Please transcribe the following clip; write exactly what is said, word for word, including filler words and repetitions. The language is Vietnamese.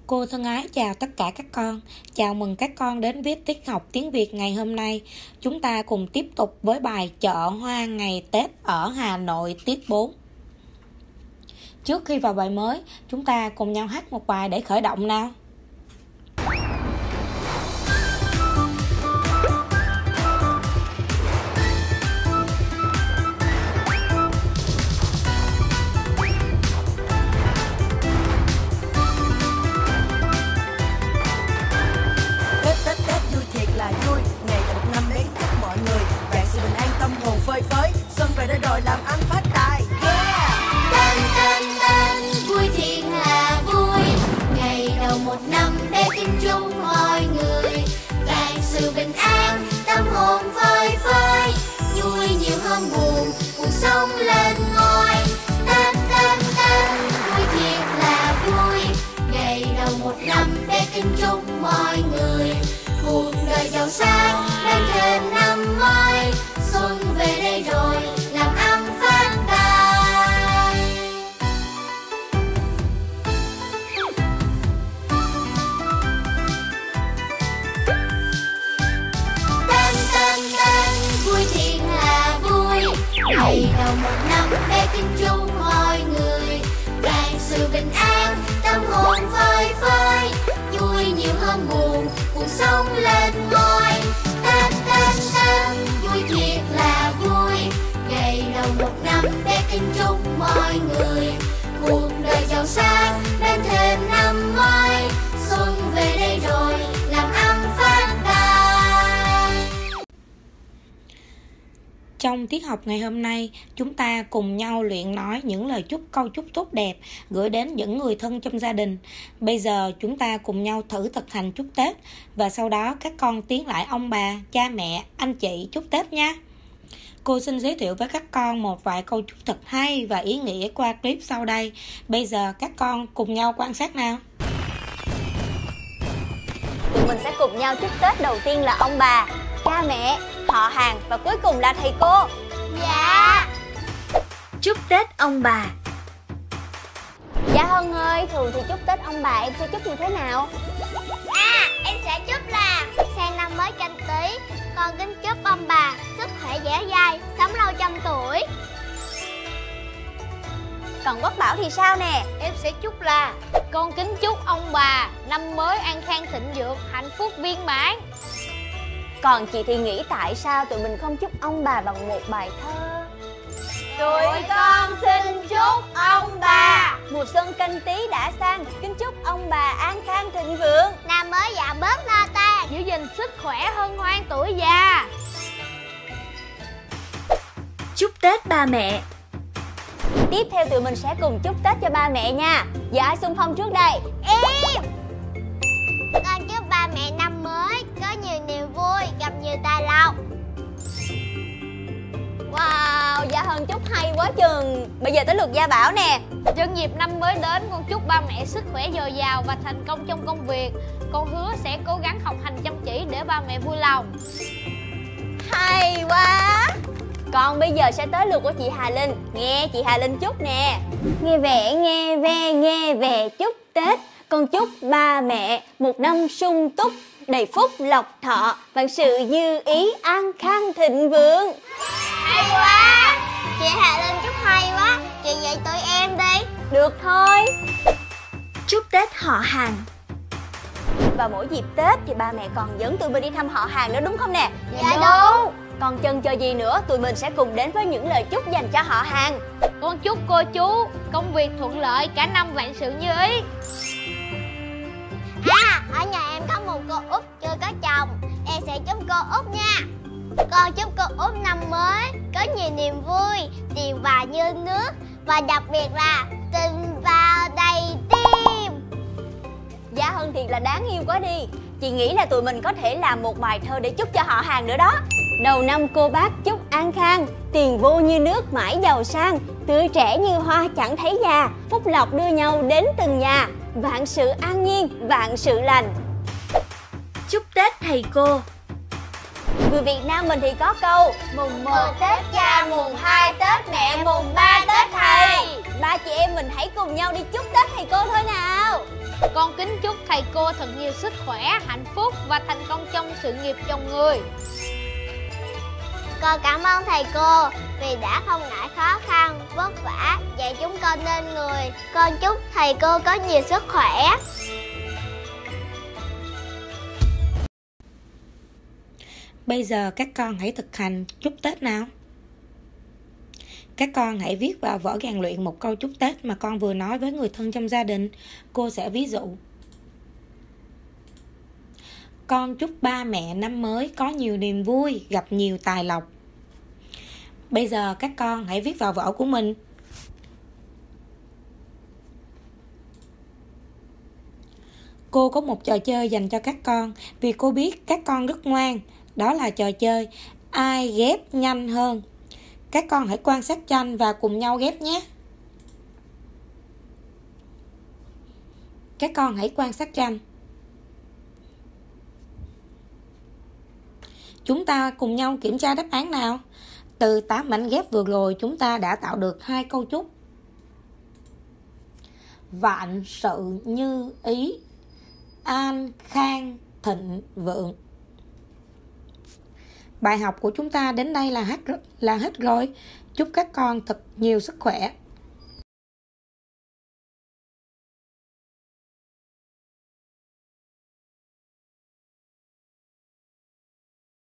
Cô thân ái chào tất cả các con. Chào mừng các con đến với tiết học tiếng Việt ngày hôm nay. Chúng ta cùng tiếp tục với bài Chợ Hoa ngày Tết ở Hà Nội tiết bốn. Trước khi vào bài mới, chúng ta cùng nhau hát một bài để khởi động nào. Phơi phới, xuân về đây rồi làm ăn phát tài. Yeah! Tên tên tên vui thiên hà vui, ngày đầu một năm để tin chung mọi người. Vạn sự bình an, tâm hồn phơi phới, vui nhiều hơn buồn, cuộc sống lên ngôi. Tên tên tên vui thiệt là vui, ngày đầu một năm để tin chung mọi người. Cuộc đời giàu sang đến thêm năm mới, xuân về đây rồi làm ăn phát tài. Tên tên tên vui thiên hà vui, ngày đầu một năm để tin chung mọi người. Vạn sự bình an, tâm hồn phơi phới, vui nhiều hơn buồn, cuộc sống lên ngôi. Tên tên tên vui thiệt là vui, ngày đầu một năm để tin chung mọi người. Cuộc đời giàu sang đến thêm năm mới, xuân về đây rồi làm ăn phát tài. Trong tiết học ngày hôm nay, chúng ta cùng nhau luyện nói những lời chúc câu chúc tốt đẹp gửi đến những người thân trong gia đình. Bây giờ chúng ta cùng nhau thử thực hành chúc Tết, và sau đó các con tiến lại ông bà, cha mẹ, anh chị chúc Tết nha. Cô xin giới thiệu với các con một vài câu chúc thật hay và ý nghĩa qua clip sau đây. Bây giờ các con cùng nhau quan sát nào. Tụi mình sẽ cùng nhau chúc Tết. Đầu tiên là ông bà, cha mẹ, họ hàng và cuối cùng là thầy cô. Dạ. Chúc Tết ông bà. Dạ Hân ơi, thường thì chúc Tết ông bà em sẽ chúc như thế nào? À, em sẽ chúc là sang năm mới Canh Tý, con kính chúc ông bà sức khỏe dẻo dai, sống lâu trăm tuổi. Còn Quốc Bảo thì sao nè? Em sẽ chúc là con kính chúc ông bà năm mới an khang thịnh vượng, hạnh phúc viên mãn. Còn chị thì nghĩ tại sao tụi mình không chúc ông bà bằng một bài thơ? Tụi con xin chúc ông bà mùa xuân Canh Tý đã sang, kính chúc ông bà an khang thịnh vượng, năm mới dạ bớt lo ta, giữ gìn sức khỏe hân hoan tuổi già. Chúc Tết ba mẹ. Tiếp theo tụi mình sẽ cùng chúc Tết cho ba mẹ nha. Giờ ai xung phong trước đây? Em. Con chúc ba mẹ năm mới có nhiều niềm vui, gặp nhiều tài lộc. Wow, Gia Hân chúc hay quá chừng. Bây giờ tới lượt Gia Bảo nè. Nhân dịp năm mới đến, con chúc ba mẹ sức khỏe dồi dào và thành công trong công việc. Con hứa sẽ cố gắng học hành chăm chỉ để ba mẹ vui lòng. Hay quá. Còn bây giờ sẽ tới lượt của chị Hà Linh. Nghe chị Hà Linh chúc nè. Nghe vẻ nghe ve nghe về chúc Tết, con chúc ba mẹ một năm sung túc, đầy phúc lộc thọ, vạn sự như ý, an khang thịnh vượng. Hay quá. Chị Hà Linh chúc hay quá. Chị dạy tụi em đi. Được thôi. Chúc Tết họ hàng. Vào mỗi dịp Tết thì ba mẹ còn dẫn tụi mình đi thăm họ hàng nữa đúng không nè? Dạ đúng. Còn chần chờ gì nữa, tụi mình sẽ cùng đến với những lời chúc dành cho họ hàng. Con chúc cô chú công việc thuận lợi, cả năm vạn sự như ý. À, ở nhà em có một cô út chưa có chồng, em sẽ chúc cô út nha. Con chúc cô út năm mới có nhiều niềm vui, tiền vào như nước, và đặc biệt là tình vào đầy tim. Gia Hân thiệt là đáng yêu quá đi. Chị nghĩ là tụi mình có thể làm một bài thơ để chúc cho họ hàng nữa đó. Đầu năm cô bác chúc an khang, tiền vô như nước mãi giàu sang, tươi trẻ như hoa chẳng thấy già, phúc lộc đưa nhau đến từng nhà, vạn sự an nhiên, vạn sự lành. Chúc Tết thầy cô. Người Việt Nam mình thì có câu mùng một Tết cha, mùng hai Tết mẹ, mùng ba Tết thầy. Ba chị em mình hãy cùng nhau đi chúc Tết thầy cô thôi nào. Con kính chúc thầy cô thật nhiều sức khỏe, hạnh phúc và thành công trong sự nghiệp chồng người. Con cảm ơn thầy cô vì đã không ngại khó khăn, vất vả dạy chúng con nên người. Con chúc thầy cô có nhiều sức khỏe. Bây giờ các con hãy thực hành chúc Tết nào. Các con hãy viết vào vở rèn luyện một câu chúc Tết mà con vừa nói với người thân trong gia đình. Cô sẽ ví dụ. Con chúc ba mẹ năm mới có nhiều niềm vui, gặp nhiều tài lộc. Bây giờ các con hãy viết vào vở của mình. Cô có một trò chơi dành cho các con vì cô biết các con rất ngoan. Đó là trò chơi ai ghép nhanh hơn. Các con hãy quan sát tranh và cùng nhau ghép nhé. Các con hãy quan sát tranh. Chúng ta cùng nhau kiểm tra đáp án nào. Từ tám mảnh ghép vừa rồi chúng ta đã tạo được hai câu chúc. Vạn sự như ý, an khang thịnh vượng. Bài học của chúng ta đến đây là hết là hết rồi. Chúc các con thật nhiều sức khỏe.